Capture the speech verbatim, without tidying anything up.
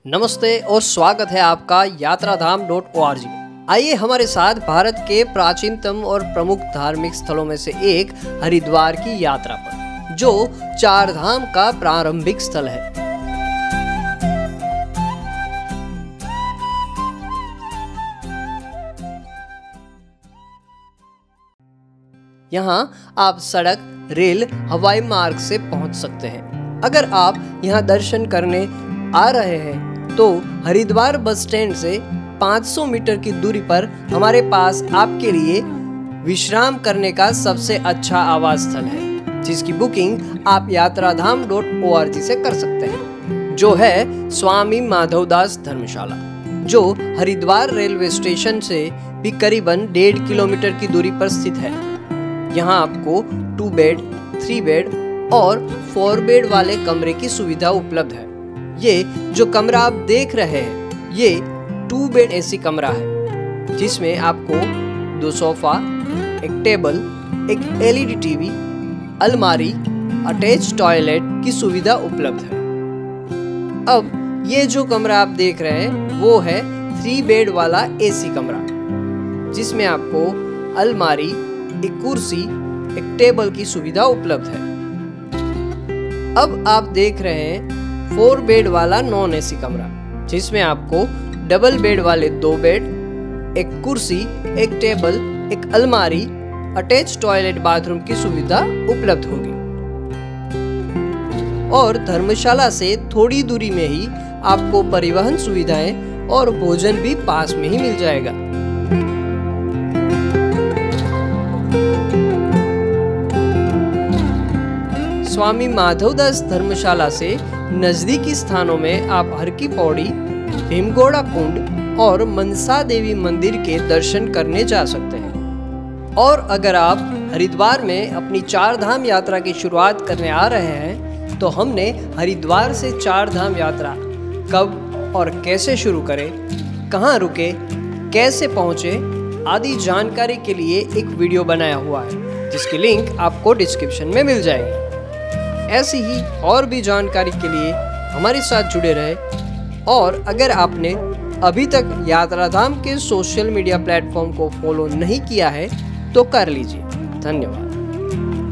नमस्ते और स्वागत है आपका Yatradham dot O R G में। आइए हमारे साथ भारत के प्राचीनतम और प्रमुख धार्मिक स्थलों में से एक हरिद्वार की यात्रा पर, जो चार धाम का प्रारंभिक स्थल है। यहाँ आप सड़क, रेल, हवाई मार्ग से पहुँच सकते हैं। अगर आप यहाँ दर्शन करने आ रहे हैं तो हरिद्वार बस स्टैंड से पाँच सौ मीटर की दूरी पर हमारे पास आपके लिए विश्राम करने का सबसे अच्छा आवास स्थल है, जिसकी बुकिंग आप Yatradham dot O R G से कर सकते हैं, जो है स्वामी माधवदास धर्मशाला, जो हरिद्वार रेलवे स्टेशन से भी करीबन डेढ़ किलोमीटर की दूरी पर स्थित है। यहाँ आपको टू बेड, थ्री बेड और फोर बेड वाले कमरे की सुविधा उपलब्ध है। ये जो कमरा आप देख रहे हैं, ये टू बेड एसी कमरा है, जिसमें आपको दो सोफा, एक टेबल, एक एल ई डी टीवी, अलमारी, अटैच टॉयलेट की सुविधा उपलब्ध है। अब ये जो कमरा आप देख रहे हैं वो है थ्री बेड वाला एसी कमरा, जिसमें आपको अलमारी, एक कुर्सी, एक टेबल की सुविधा उपलब्ध है। अब आप देख रहे हैं फोर बेड वाला नॉन एसी कमरा, जिसमें आपको डबल बेड वाले दो बेड, एक कुर्सी, एक टेबल, एक अलमारी, अटैच टॉयलेट बाथरूम की सुविधा उपलब्ध होगी। और धर्मशाला से थोड़ी दूरी में ही आपको परिवहन सुविधाएं और भोजन भी पास में ही मिल जाएगा। स्वामी माधवदास धर्मशाला से नजदीकी स्थानों में आप हर की पौड़ी, भीमगोड़ा कुंड और मनसा देवी मंदिर के दर्शन करने जा सकते हैं। और अगर आप हरिद्वार में अपनी चार धाम यात्रा की शुरुआत करने आ रहे हैं, तो हमने हरिद्वार से चार धाम यात्रा कब और कैसे शुरू करें, कहाँ रुके, कैसे पहुँचे आदि जानकारी के लिए एक वीडियो बनाया हुआ है, जिसकी लिंक आपको डिस्क्रिप्शन में मिल जाएगी। ऐसी ही और भी जानकारी के लिए हमारे साथ जुड़े रहे। और अगर आपने अभी तक यात्राधाम के सोशल मीडिया प्लेटफॉर्म को फॉलो नहीं किया है तो कर लीजिए। धन्यवाद।